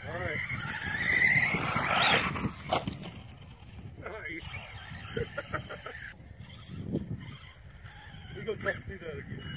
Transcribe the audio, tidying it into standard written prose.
Alright. Nice. He goes, let's do that again.